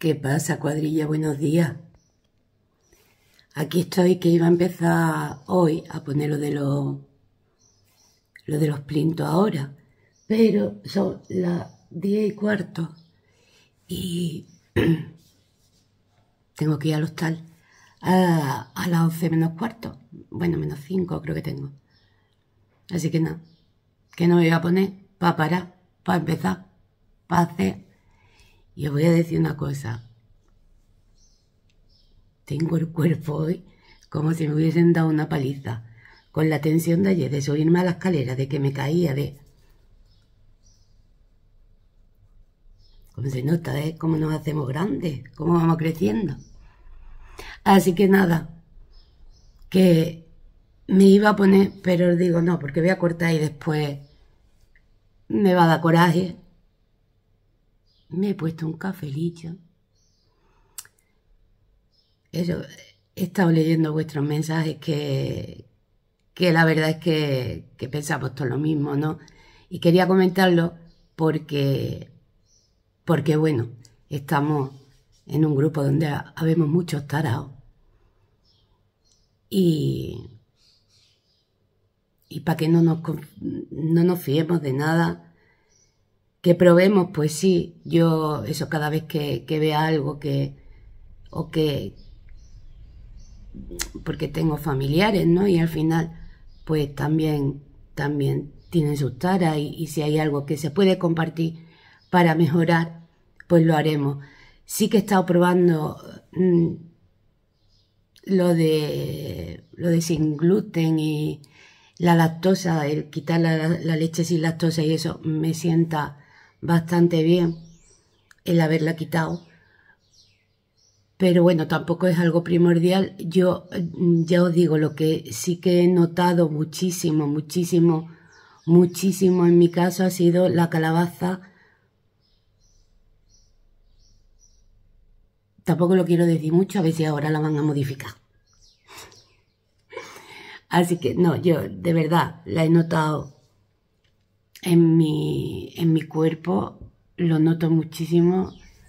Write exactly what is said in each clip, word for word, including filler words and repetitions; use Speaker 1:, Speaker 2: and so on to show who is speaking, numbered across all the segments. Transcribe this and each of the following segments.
Speaker 1: ¿Qué pasa, cuadrilla? Buenos días. Aquí estoy, que iba a empezar hoy a poner lo de los, lo de los plintos ahora, pero son las diez y cuarto y tengo que ir al hostal a, a las once menos cuarto, bueno, menos cinco creo que tengo. Así que nada, que no me voy a poner para parar, para empezar, para hacer. Y os voy a decir una cosa. Tengo el cuerpo hoy como si me hubiesen dado una paliza. Con la tensión de ayer, de subirme a la escalera, de que me caía, de... Como se nota, ¿eh? Cómo nos hacemos grandes, cómo vamos creciendo. Así que nada, que me iba a poner, pero os digo no, porque voy a cortar y después me va a dar coraje. Me he puesto un cafelillo. Eso, he estado leyendo vuestros mensajes que, que la verdad es que, que pensamos todo lo mismo, ¿no? Y quería comentarlo porque, porque bueno, estamos en un grupo donde habemos muchos taraos. Y, y para que no nos, no nos fiemos de nada, que probemos, pues sí, yo eso cada vez que, que vea algo que, o que, porque tengo familiares, ¿no? Y al final, pues también, también tienen sus taras y, y si hay algo que se puede compartir para mejorar, pues lo haremos. Sí que he estado probando mmm, lo de lo de sin gluten y la lactosa, el quitar la, la leche sin lactosa, y eso me sienta bastante bien el haberla quitado. Pero bueno, tampoco es algo primordial. Yo ya os digo, lo que sí que he notado muchísimo, muchísimo, muchísimo en mi caso ha sido la calabaza. Tampoco lo quiero decir mucho, a ver si ahora la van a modificar. Así que no, yo de verdad la he notado en mi, en mi cuerpo, lo noto muchísimo.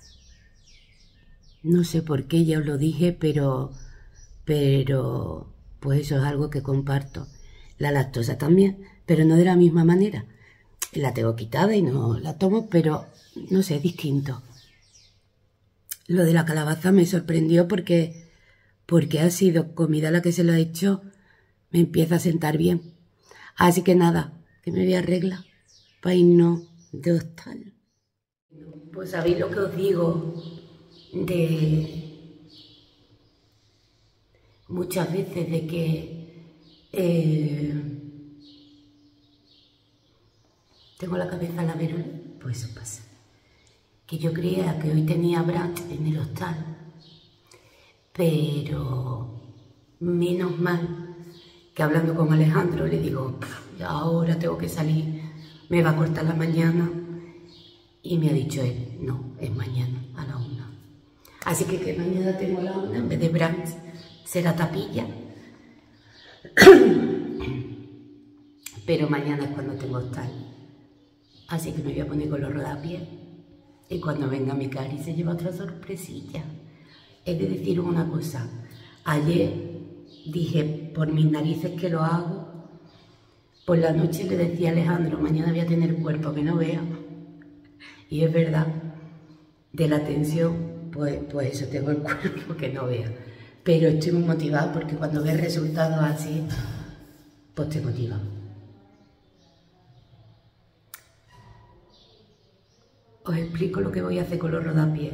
Speaker 1: No sé por qué, ya os lo dije, pero, pero pues eso es algo que comparto. La lactosa también, pero no de la misma manera. La tengo quitada y no la tomo, pero no sé, es distinto. Lo de la calabaza me sorprendió porque, porque ha sido comida la que se lo ha hecho, me empieza a sentar bien. Así que nada, que me voy a arreglar para irnos de hostal. Pues sabéis lo que os digo de muchas veces de que eh, tengo la cabeza a la verula, pues eso pasa. Que yo creía que hoy tenía brunch en el hostal, pero menos mal que hablando con Alejandro le digo, ahora tengo que salir, me va a cortar la mañana, y me ha dicho él, no, es mañana a la una. Así que que mañana tengo la una, en vez de brunch será tapilla, pero mañana es cuando tengo hostal. Así que me voy a poner con los rodapiés. Y cuando venga mi cari se lleva otra sorpresilla. He de decir una cosa. Ayer dije, por mis narices que lo hago. Por la noche le decía a Alejandro, mañana voy a tener cuerpo que no vea. Y es verdad, de la tensión, pues, pues eso, tengo el cuerpo que no vea. Pero estoy muy motivada porque cuando ves resultados así, pues te motiva. Os explico lo que voy a hacer con los rodapiés.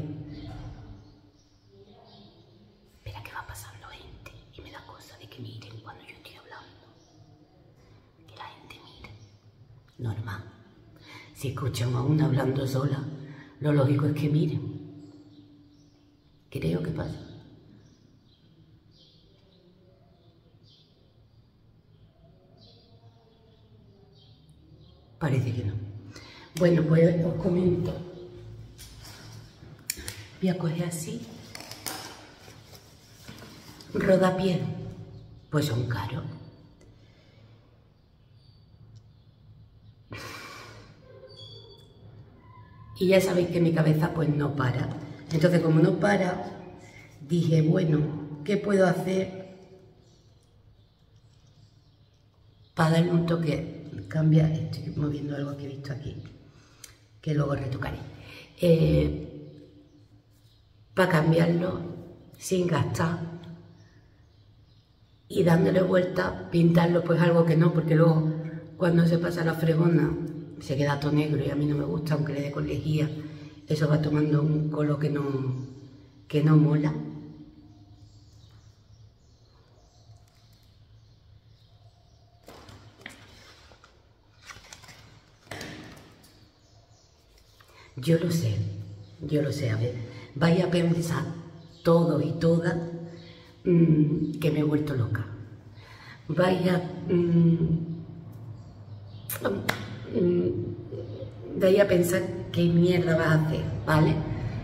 Speaker 1: Espera que va pasando gente y me da cosa de que miren cuando yo estoy hablando. Que la gente mire. Normal. Si escuchan a una hablando sola, lo lógico es que miren. Creo que pasa. Parece que no. Bueno, pues os comento. Voy a coger así. Rodapiés, pues son caros. Y ya sabéis que mi cabeza pues no para. Entonces, como no para, dije, bueno, ¿qué puedo hacer para darle un toque? Cambia, estoy moviendo algo que he visto aquí, que luego retocaré. Eh, para cambiarlo sin gastar y dándole vuelta, pintarlo pues algo que no, porque luego cuando se pasa la fregona se queda todo negro y a mí no me gusta, aunque le dé con lejía, eso va tomando un color que no, que no mola. Yo lo sé, yo lo sé, a ver, vaya a pensar todo y todas mmm, que me he vuelto loca. Vaya, mmm, mmm, vaya a pensar qué mierda vas a hacer, ¿vale?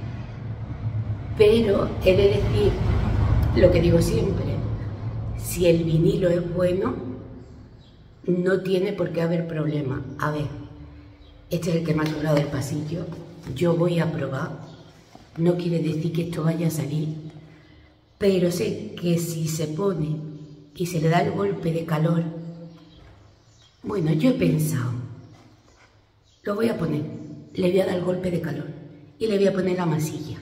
Speaker 1: Pero he de decir lo que digo siempre, si el vinilo es bueno, no tiene por qué haber problema. A ver, este es el que me ha sobrado del pasillo, yo voy a probar, no quiere decir que esto vaya a salir, pero sé que si se pone y se le da el golpe de calor, bueno, yo he pensado, lo voy a poner, le voy a dar el golpe de calor y le voy a poner la masilla.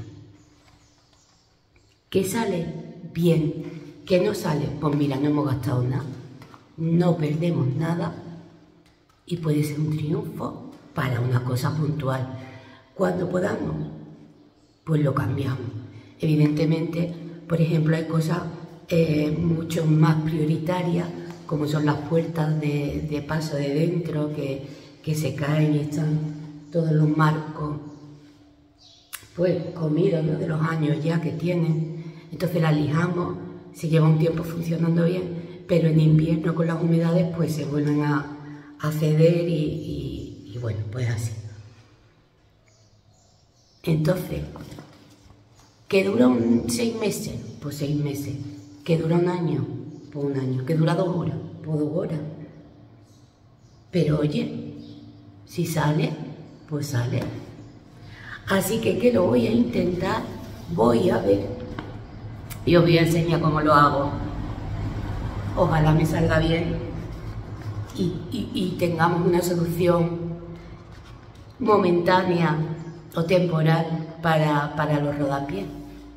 Speaker 1: ¿Que sale? Bien. ¿Que no sale? Pues mira, no hemos gastado nada, no perdemos nada y puede ser un triunfo para una cosa puntual. Cuando podamos, pues lo cambiamos. Evidentemente, por ejemplo, hay cosas eh, mucho más prioritarias, como son las puertas de, de paso de dentro, que, que se caen y están todos los marcos pues comidos, ¿no?, de los años ya que tienen. Entonces las lijamos, se lleva un tiempo funcionando bien, pero en invierno con las humedades pues se vuelven a, a ceder y, y, y bueno, pues así. Entonces, ¿que dura un seis meses? Pues seis meses. ¿Que dura un año? Pues un año. ¿Que dura dos horas? Pues dos horas. Pero oye, si sale, pues sale. Así que, que lo voy a intentar, voy a ver y os voy a enseñar cómo lo hago. Ojalá me salga bien y, y, y tengamos una solución momentánea o temporal para, para los rodapiés.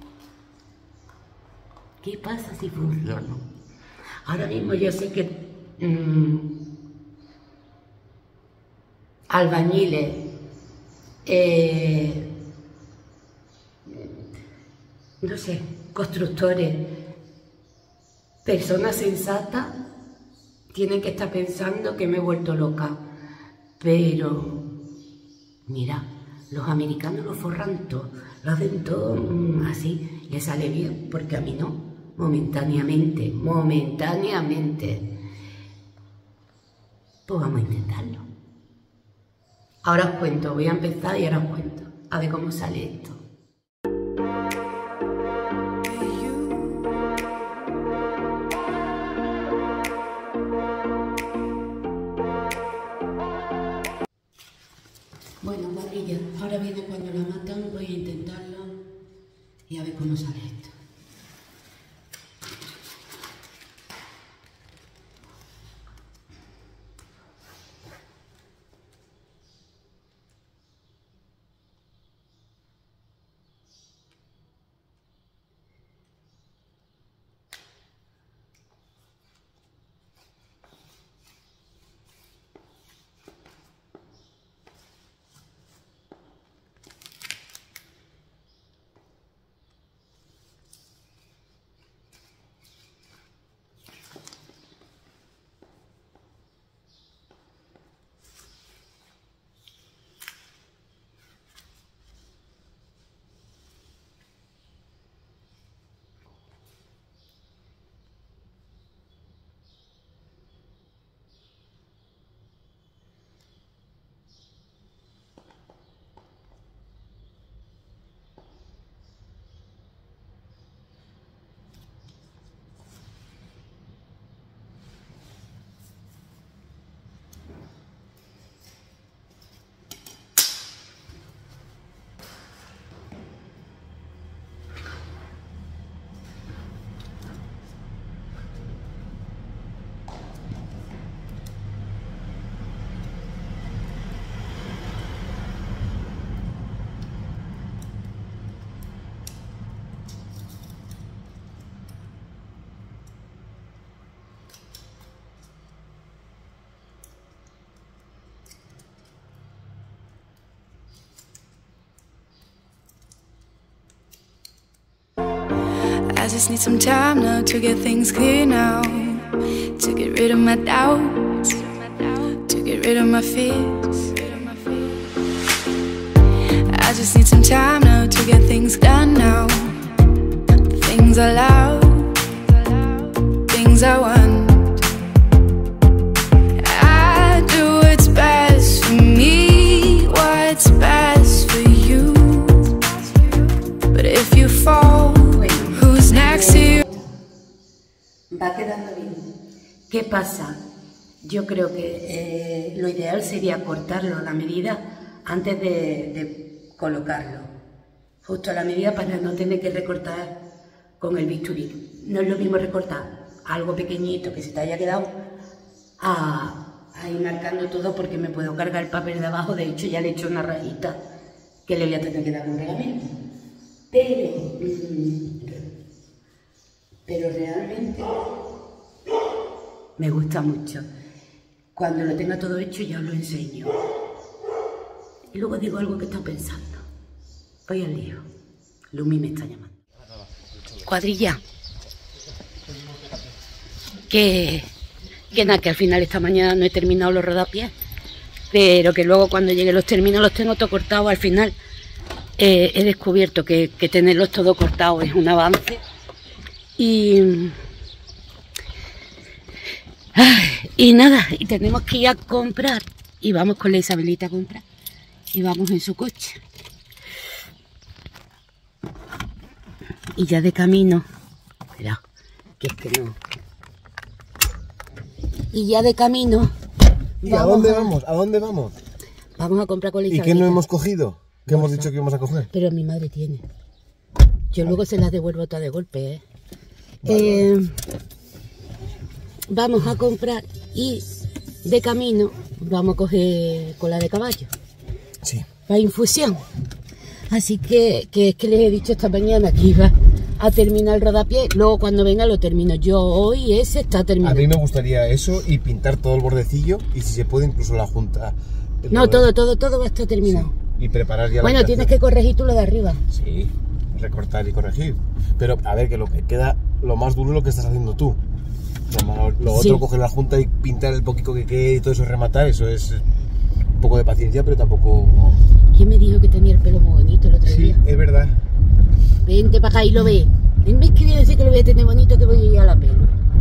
Speaker 1: ¿Qué pasa si funciona? Ahora mismo yo sé que mmm, albañiles, eh, no sé, constructores, personas sensatas, tienen que estar pensando que me he vuelto loca. Pero, mira, los americanos lo forran todo, lo hacen todo mmm, así, les sale bien, porque a mí no, momentáneamente, momentáneamente. Pues vamos a intentarlo. Ahora os cuento, voy a empezar y ahora os cuento, a ver cómo sale esto. Bueno, cuadrilla, ahora viene cuando la matan, voy a intentarlo y a ver cómo sale esto.
Speaker 2: I just need some time now to get things clear now, to get rid of my doubts, to get rid of my fears. I just need some time now to get things done now, things I love, things I want. I do what's best for me, what's best for you. But if you fall, who's next to you?
Speaker 1: Va quedando bien. ¿Qué pasa? Yo creo que eh, lo ideal sería cortarlo a la medida antes de, de colocarlo, justo a la medida para no tener que recortar con el bisturí. No es lo mismo recortar algo pequeñito que se te haya quedado a, a ir marcando todo, porque me puedo cargar el papel de abajo. De hecho ya le he hecho una rayita que le voy a tener que dar un pegamento, pero mmm, pero realmente me gusta mucho. Cuando lo tenga todo hecho ya os lo enseño. Y luego digo algo que está pensando. Voy al lío. Lumi me está llamando. Cuadrilla. Que, que nada, que al final esta mañana no he terminado los rodapiés, pero que luego cuando llegue los termino los tengo todo cortados. Al final eh, he descubierto que, que tenerlos todo cortados es un avance. Y... Ay, y nada, y tenemos que ir a comprar. Y vamos con la Isabelita a comprar. Y vamos en su coche. Y ya de camino, espera, que es que no. Y ya de camino.
Speaker 3: ¿Y a dónde vamos? ¿A dónde vamos?
Speaker 1: Vamos a comprar con la
Speaker 3: Isabelita. ¿Y qué no hemos cogido? ¿Qué hemos dicho que íbamos a coger?
Speaker 1: Pero mi madre tiene. Yo luego se las devuelvo todas de golpe, ¿eh? Vale, eh vale. Vamos a comprar y de camino vamos a coger cola de caballo.
Speaker 3: Sí.
Speaker 1: Para infusión. Así que, que es que les he dicho esta mañana que iba a terminar el rodapié. Luego cuando venga lo termino. Yo hoy ese está terminado.
Speaker 3: A mí me gustaría eso y pintar todo el bordecillo y si se puede incluso la junta.
Speaker 1: No, todo, todo, todo va a estar terminado.
Speaker 3: Sí. Y preparar ya.
Speaker 1: Bueno,
Speaker 3: la
Speaker 1: tienes que corregir tú lo de arriba.
Speaker 3: Sí, recortar y corregir. Pero a ver, que lo que queda, lo más duro es lo que estás haciendo tú. Lo, lo
Speaker 1: sí.
Speaker 3: Otro, coger la junta y pintar el poquito que quede y todo eso, rematar, eso es un poco de paciencia, pero tampoco...
Speaker 1: ¿Quién me dijo que tenía el pelo muy bonito el otro
Speaker 3: sí,
Speaker 1: día?
Speaker 3: Sí, es verdad.
Speaker 1: Vente para acá y lo ve. En vez que voy a decir que lo voy a tener bonito, que voy a ir a la pelo.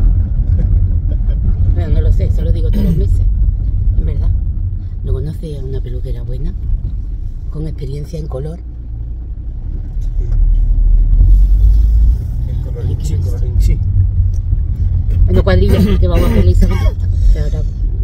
Speaker 1: Bueno, no lo sé, eso lo digo todos los meses. En verdad. ¿No conoces a una peluquera buena? Con experiencia en color.
Speaker 3: El colorín, sí, colorín, sí.
Speaker 1: Bueno, cuadrilla, que vamos a ver la Isabelita. Ahora,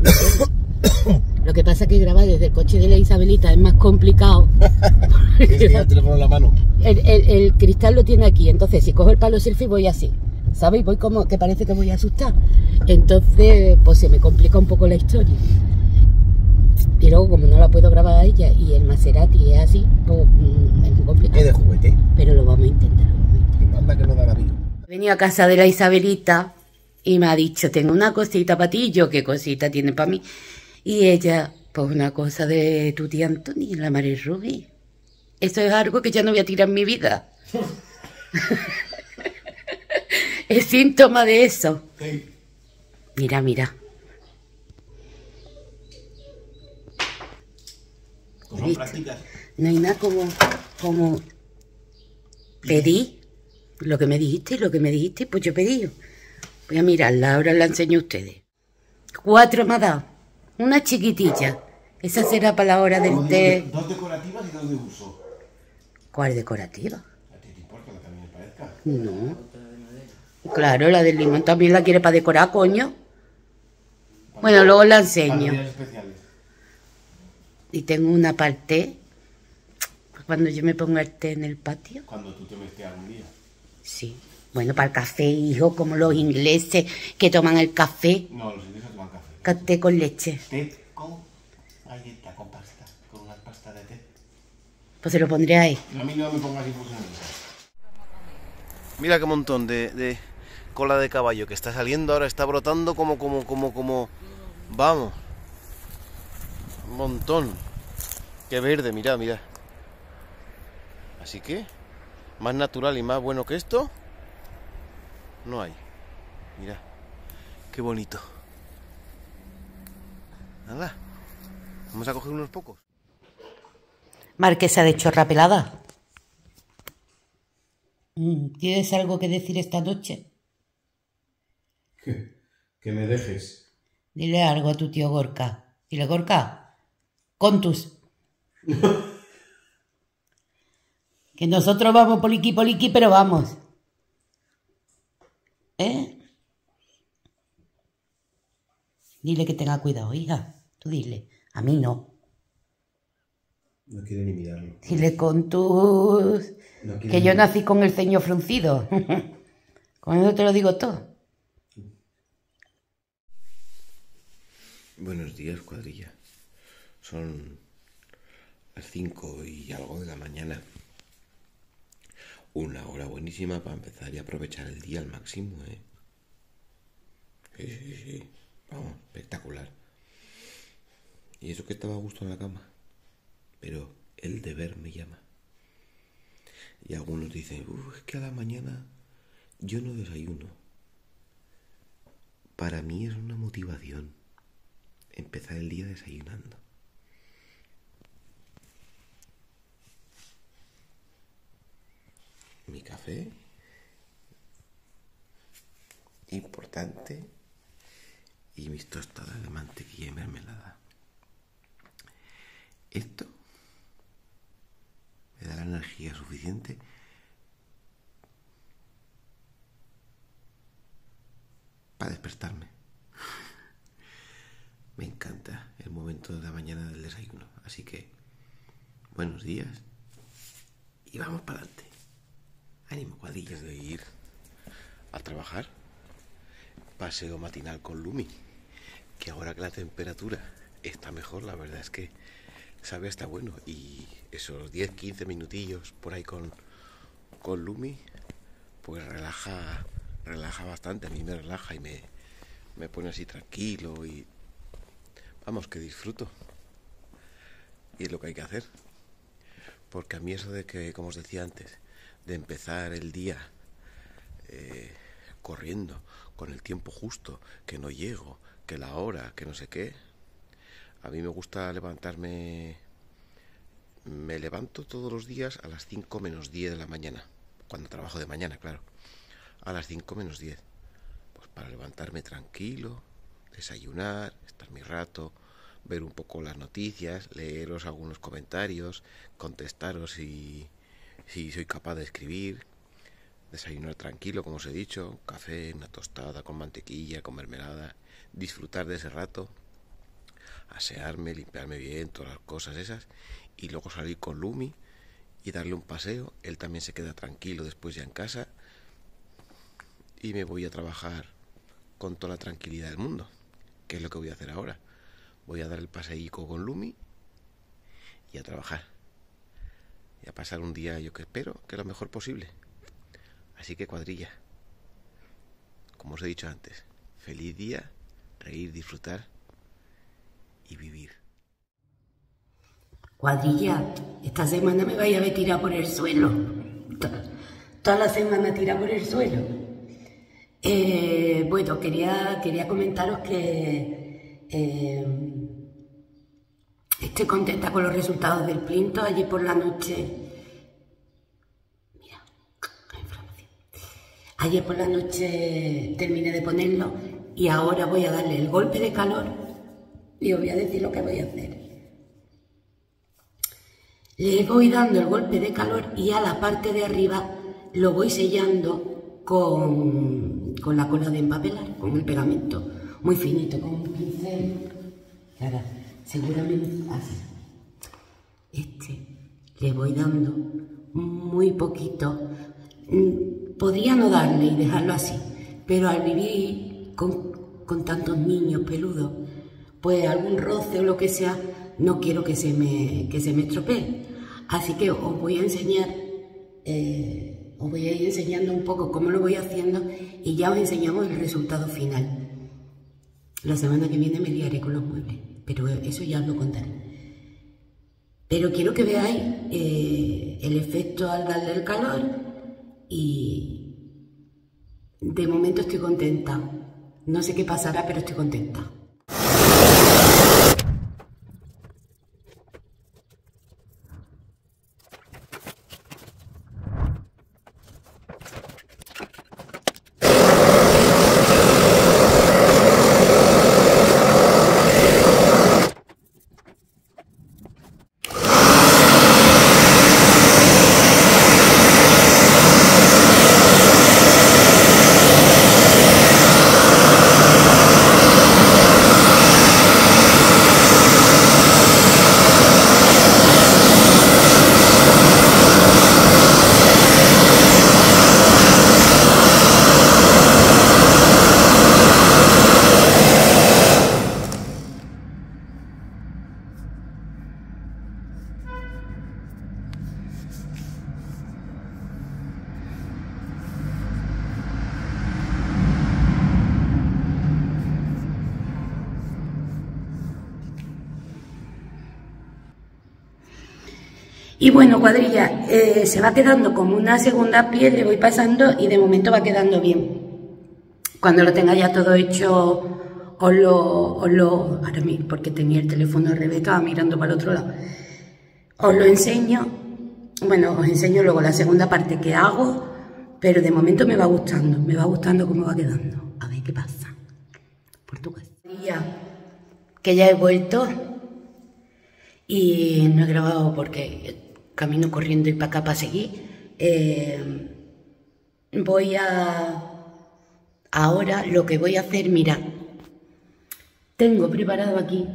Speaker 1: lo que pasa es que grabar desde el coche de la Isabelita es más complicado.
Speaker 3: Es que ya el teléfono en la mano.
Speaker 1: El, el, el cristal lo tiene aquí, entonces si cojo el palo selfie voy así, ¿sabéis? Voy como que parece que voy a asustar. Entonces, pues se me complica un poco la historia. Y luego, como no la puedo grabar a ella y el Maserati es así, pues es muy complicado.
Speaker 3: Es de juguete.
Speaker 1: Pero lo vamos a intentar. Lo vamos a intentar.
Speaker 3: Anda que no da la vida.
Speaker 1: He venido a casa de la Isabelita y me ha dicho, tengo una cosita para ti. Y yo, ¿qué cosita tiene para mí? Y ella, pues una cosa de tu tía Antoni, la Mari Ruby. Eso es algo que ya no voy a tirar en mi vida. Es síntoma de eso.
Speaker 3: Sí.
Speaker 1: Mira, mira.
Speaker 3: Son prácticas.
Speaker 1: No hay nada como, como pedí lo que me dijiste, lo que me dijiste, pues yo pedí. Voy a mirarla, ahora la enseño a ustedes. Cuatro me ha dado. Una chiquitilla. Esa será para la hora del té.
Speaker 3: Dos decorativas y dos de uso.
Speaker 1: ¿Cuál decorativa?
Speaker 3: ¿A ti te importa que también me parezca?
Speaker 1: No. Claro, la del limón también la quiere para decorar, coño. Bueno, luego la enseño. Y tengo una parte cuando yo me ponga el té en el patio.
Speaker 3: Cuando tú te metes algún día.
Speaker 1: Sí. Bueno, para el café, hijo, como los ingleses que toman el café.
Speaker 3: No, los ingleses toman café.
Speaker 1: Té con leche.
Speaker 3: Té con galleta, con pasta, con una pasta de té.
Speaker 1: Pues se lo pondré ahí.
Speaker 3: A mí no me pongas infusión. Mira qué montón de, de cola de caballo que está saliendo ahora, está brotando como, como, como, como... Vamos. Un montón. Qué verde, mira, mira. Así que, más natural y más bueno que esto, no hay. Mira, qué bonito. Nada, vamos a coger unos pocos.
Speaker 1: Marquesa de Chorra Pelada. ¿Tienes algo que decir esta noche?
Speaker 3: Que, que me dejes.
Speaker 1: Dile algo a tu tío Gorka. Dile, Gorka, contus. Que nosotros vamos poliqui, poliqui, pero vamos. ¿Eh? Dile que tenga cuidado, hija. Tú dile. A mí no.
Speaker 3: No quiere ni mirarlo.
Speaker 1: Dile con tus... No que yo nací con el ceño fruncido. Con eso te lo digo todo.
Speaker 3: Buenos días, cuadrilla. Son las cinco y algo de la mañana. Una hora buenísima para empezar y aprovechar el día al máximo, ¿eh? Sí, sí, sí. Vamos, espectacular. Y eso que estaba a gusto en la cama. Pero el deber me llama. Y algunos dicen, uff, es que a la mañana yo no desayuno. Para mí es una motivación empezar el día desayunando. Mi café, importante, y mis tostadas de mantequilla y mermelada. Esto me da la energía suficiente para despertarme. Me encanta el momento de la mañana del desayuno, así que buenos días y vamos para adelante. Ánimo, cuadrillas, de ir a trabajar. Paseo matinal con Lumi, que ahora que la temperatura está mejor, la verdad es que sabe hasta bueno. Y esos diez quince minutillos por ahí con, con Lumi, pues relaja, relaja bastante. A mí me relaja y me, me pone así tranquilo y vamos, que disfruto. Y es lo que hay que hacer. Porque a mí eso de que, como os decía antes, de empezar el día eh, corriendo, con el tiempo justo, que no llego, que la hora, que no sé qué. A mí me gusta levantarme, me levanto todos los días a las cinco menos diez de la mañana, cuando trabajo de mañana, claro, a las cinco menos diez, pues para levantarme tranquilo, desayunar, estar mi rato, ver un poco las noticias, leeros algunos comentarios, contestaros si, si soy capaz de escribir. Desayunar tranquilo, como os he dicho, café, una tostada con mantequilla, con mermelada, disfrutar de ese rato, asearme, limpiarme bien, todas las cosas esas, y luego salir con Lumi y darle un paseo. Él también se queda tranquilo después ya en casa y me voy a trabajar con toda la tranquilidad del mundo, que es lo que voy a hacer ahora. Voy a dar el paseíco con Lumi y a trabajar y a pasar un día, yo que espero que lo mejor posible. Así que, cuadrilla, como os he dicho antes, feliz día, reír, disfrutar y vivir.
Speaker 1: Cuadrilla, esta semana me vaya a ver tirar por el suelo. Toda la semana tira por el suelo. Eh, bueno, quería, quería comentaros que eh, estoy contenta con los resultados del Plinto. Ayer por la noche... Ayer por la noche terminé de ponerlo y ahora voy a darle el golpe de calor y os voy a decir lo que voy a hacer. Le voy dando el golpe de calor y a la parte de arriba lo voy sellando con, con la cola de empapelar, con el pegamento muy finito, con un pincel. Ahora, seguramente así. Este le voy dando muy poquito. Podría no darle y dejarlo así, pero al vivir con, con tantos niños peludos, pues algún roce o lo que sea, no quiero que se me, que se me estropee. Así que os voy a enseñar, eh, os voy a ir enseñando un poco cómo lo voy haciendo y ya os enseñamos el resultado final. La semana que viene me liaré con los muebles, pero eso ya os lo contaré. Pero quiero que veáis eh, el efecto al darle el calor. Y, De momento estoy contenta. No sé qué pasará, pero estoy contenta. Y bueno, cuadrilla, eh, se va quedando como una segunda piel, le voy pasando y de momento va quedando bien. Cuando lo tenga ya todo hecho, os lo, os lo, ahora mismo, porque tenía el teléfono al revés, estaba mirando para el otro lado, os lo enseño, bueno, os enseño luego la segunda parte que hago, pero de momento me va gustando, me va gustando cómo va quedando. A ver qué pasa. Por tu casa. Que ya he vuelto y no he grabado porque camino corriendo y para acá para seguir. Eh, voy a... Ahora lo que voy a hacer, mirad, tengo preparado aquí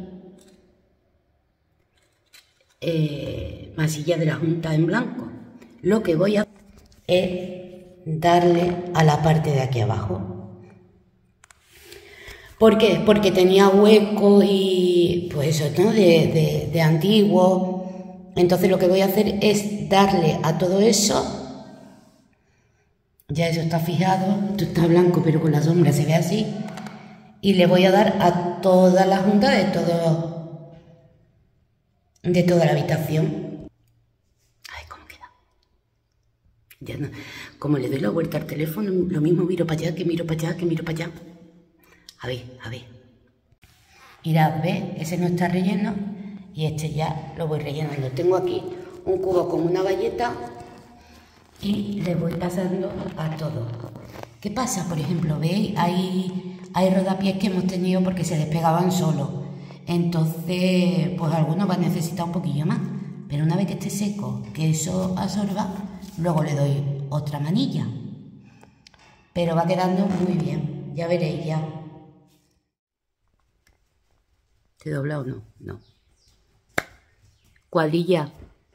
Speaker 1: eh, masilla de la Junta en blanco. Lo que voy a hacer es darle a la parte de aquí abajo. ¿Por qué? Porque tenía hueco y pues eso, ¿no? De, de, de antiguo. Entonces lo que voy a hacer es darle a todo eso. Ya eso está fijado, esto está blanco pero con la sombra se ve así. Y le voy a dar a toda la junta de todo, de toda la habitación. Ay, ¿cómo queda? Ya no, como le doy la vuelta al teléfono, lo mismo miro para allá, que miro para allá, que miro para allá. A ver, a ver. Mirad, ¿ves? Ese no está relleno y este ya lo voy rellenando. Tengo aquí un cubo con una bayeta y le voy pasando a todo. ¿Qué pasa? Por ejemplo, ¿veis? Hay, hay rodapiés que hemos tenido porque se despegaban solos. Entonces, pues algunos van a necesitar un poquillo más. Pero una vez que esté seco, que eso absorba, luego le doy otra manilla. Pero va quedando muy bien. Ya veréis, ya. ¿Te he doblado o no? No. Cuadrilla.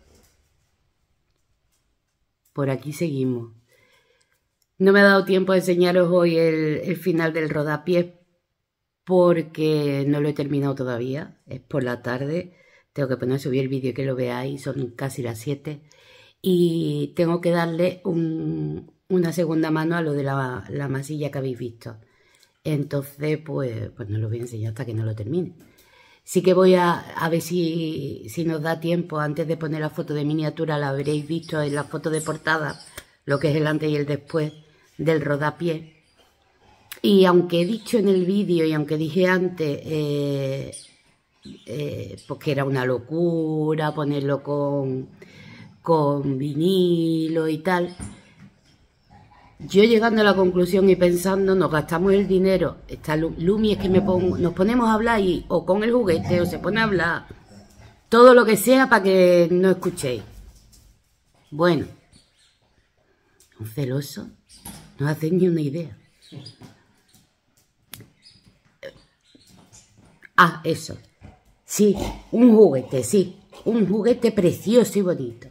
Speaker 1: Por aquí seguimos. No me ha dado tiempo de enseñaros hoy el, el final del rodapiés porque no lo he terminado todavía. Es por la tarde. Tengo que poner a subir el vídeo y que lo veáis. Son casi las siete. Y tengo que darle un, una segunda mano a lo de la, la masilla que habéis visto. Entonces, pues, pues no lo voy a enseñar hasta que no lo termine. Sí que voy a, a ver si, si nos da tiempo, antes de poner la foto de miniatura, la habréis visto en la foto de portada, lo que es el antes y el después del rodapié. Y aunque he dicho en el vídeo y aunque dije antes eh, eh, pues que era una locura ponerlo con, con vinilo y tal, yo llegando a la conclusión y pensando, nos gastamos el dinero. Esta Lumi es que me pongo, nos ponemos a hablar y o con el juguete o se pone a hablar todo lo que sea para que no escuchéis. Bueno, un celoso no hacéis ni una idea. Ah, eso. Sí, un juguete, sí. Un juguete precioso y bonito.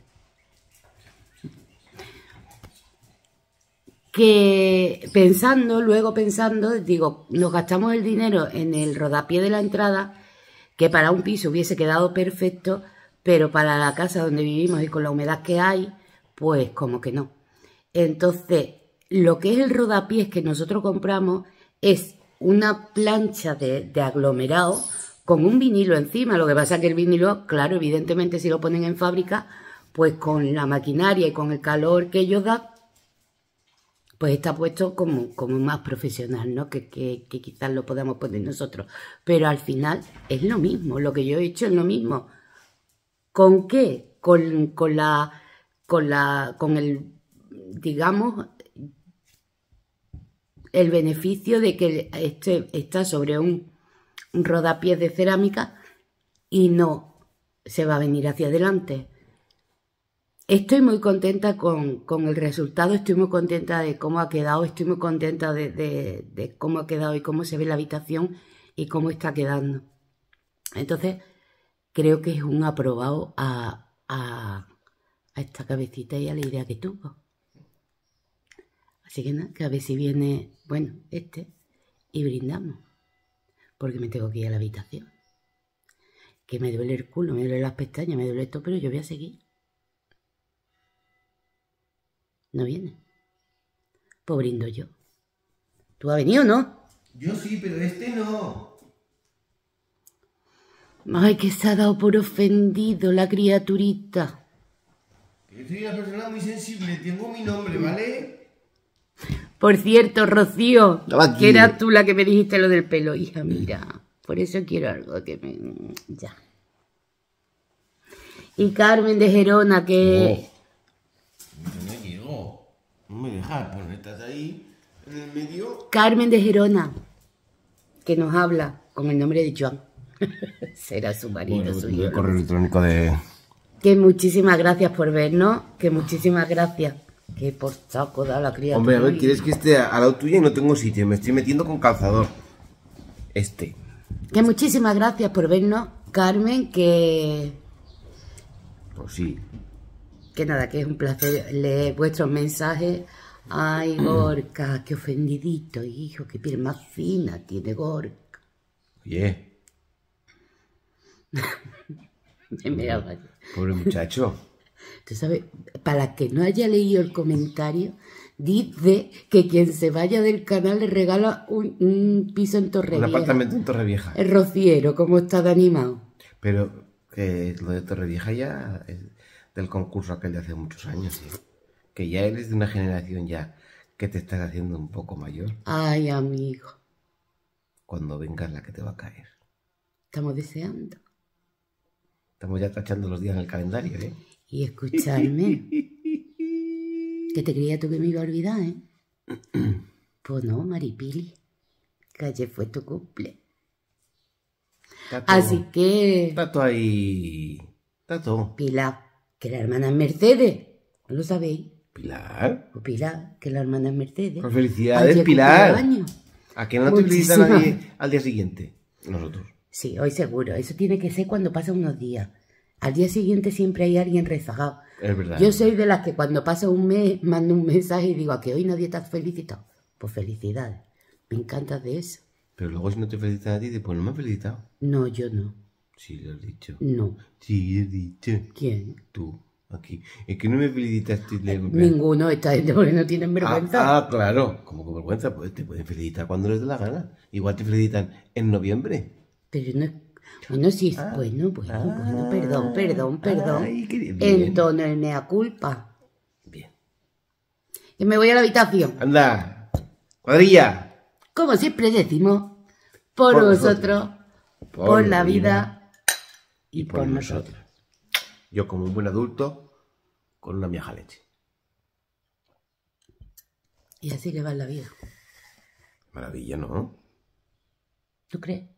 Speaker 1: Que pensando, luego pensando, digo, nos gastamos el dinero en el rodapié de la entrada, que para un piso hubiese quedado perfecto, pero para la casa donde vivimos y con la humedad que hay, pues como que no. Entonces, lo que es el rodapiés que nosotros compramos es una plancha de, de aglomerado con un vinilo encima. Lo que pasa es que el vinilo, claro, evidentemente si lo ponen en fábrica, pues con la maquinaria y con el calor que ellos dan, pues está puesto como, como más profesional, ¿no? Que, que, que quizás lo podamos poner nosotros. Pero al final es lo mismo, lo que yo he hecho es lo mismo. ¿Con qué? Con, con la, con la, con el, digamos, el beneficio de que este está sobre un, un rodapiés de cerámica y no se va a venir hacia adelante. Estoy muy contenta con, con el resultado, estoy muy contenta de cómo ha quedado, estoy muy contenta de, de, de cómo ha quedado y cómo se ve la habitación y cómo está quedando. Entonces, creo que es un aprobado a, a, a esta cabecita y a la idea que tuvo. Así que nada, que a ver si viene, bueno, este, y brindamos. Porque me tengo que ir a la habitación. Que me duele el culo, me duele las pestañas, me duele esto, pero yo voy a seguir. No viene. Pues brindo yo. ¿Tú has venido o no?
Speaker 3: Yo sí, pero este no.
Speaker 1: Ay, que se ha dado por ofendido la criaturita.
Speaker 3: Yo soy una persona muy sensible, tengo mi nombre, ¿vale?
Speaker 1: Por cierto, Rocío,
Speaker 3: Estaba aquí.
Speaker 1: que eras tú la que me dijiste lo del pelo. Hija, mira, por eso quiero algo que me... Ya. Y Carmen de Gerona, que...
Speaker 3: No, no llego. No me dejas poner, estás ahí en el medio.
Speaker 1: Carmen de Gerona, que nos habla con el nombre de Joan. Será su marido,
Speaker 3: Bueno,
Speaker 1: suyo.
Speaker 3: el correo electrónico de...
Speaker 1: Que muchísimas gracias por vernos, que muchísimas gracias. Que por saco da la criatura.
Speaker 3: Hombre, a ver, ¿quieres que esté al lado tuyo y no tengo sitio? Me estoy metiendo con calzador. Este.
Speaker 1: Que muchísimas gracias por vernos, Carmen, que...
Speaker 3: Pues sí.
Speaker 1: Que nada, que es un placer leer vuestros mensajes. Ay, Gorka, qué ofendidito, hijo, qué piel más fina tiene Gorka.
Speaker 3: Oye,
Speaker 1: Me miraba.
Speaker 3: pobre muchacho.
Speaker 1: Tú sabes, para que no haya leído el comentario, dice que quien se vaya del canal le regala un, un piso en
Speaker 3: Un
Speaker 1: Torrevieja.
Speaker 3: apartamento en Torrevieja.
Speaker 1: El rociero, ¿cómo está de animado?
Speaker 3: Pero que lo de Torrevieja ya es del concurso aquel de hace muchos años, ¿sí? Que ya eres de una generación ya que te estás haciendo un poco mayor.
Speaker 1: Ay, amigo,
Speaker 3: Cuando venga la que te va a caer.
Speaker 1: estamos deseando.
Speaker 3: Estamos ya tachando los días en el calendario, ¿eh?
Speaker 1: Y escucharme. Que te creía tú que me iba a olvidar, ¿eh? Pues no, Maripili. Que ayer fue tu cumple.
Speaker 3: Está todo-
Speaker 1: Así que...
Speaker 3: Está todo ahí. Está todo.
Speaker 1: Pilar, que la hermana es Mercedes. ¿No lo sabéis?
Speaker 3: Pilar.
Speaker 1: O Pilar, que la hermana es Mercedes.
Speaker 3: Pues felicidades,
Speaker 1: Ayer
Speaker 3: Pilar.
Speaker 1: cumplió años.
Speaker 3: ¿A que no te felicitan
Speaker 1: Muchísimas.
Speaker 3: nadie al día siguiente? Nosotros.
Speaker 1: Sí, hoy seguro. Eso tiene que ser cuando pasan unos días. Al día siguiente siempre hay alguien rezagado.
Speaker 3: Es verdad.
Speaker 1: Yo soy de las que cuando pasa un mes mando un mensaje y digo, ¿a que hoy nadie te ha felicitado? Pues felicidades. Me encanta de eso.
Speaker 3: Pero luego si no te felicitan a ti, pues no me has felicitado.
Speaker 1: No, yo no.
Speaker 3: Sí, lo has dicho.
Speaker 1: No.
Speaker 3: Sí, lo has dicho.
Speaker 1: ¿Quién?
Speaker 3: Tú, aquí. Es que no me felicitaste. de cumpleaños.
Speaker 1: Ninguno. Esta gente porque no tienen vergüenza.
Speaker 3: Ah, ah, claro. Como que vergüenza, pues te pueden felicitar cuando les dé la gana. Igual te felicitan en noviembre.
Speaker 1: Pero no es... Bueno, sí, es- bueno, bueno, bueno, perdón, perdón, perdón.
Speaker 3: Ay, qué bien.
Speaker 1: En tono el mea culpa.
Speaker 3: Bien.
Speaker 1: Y me voy a la habitación.
Speaker 3: Anda. Cuadrilla.
Speaker 1: Como siempre decimos, por,
Speaker 3: Por
Speaker 1: vosotros, por,
Speaker 3: por
Speaker 1: la
Speaker 3: la
Speaker 1: vida y,
Speaker 3: Y
Speaker 1: por,
Speaker 3: por
Speaker 1: nosotros.
Speaker 3: nosotros. Yo como un buen adulto, con una vieja leche.
Speaker 1: Y así que va la vida.
Speaker 3: Maravilla, ¿no?
Speaker 1: ¿Tú crees?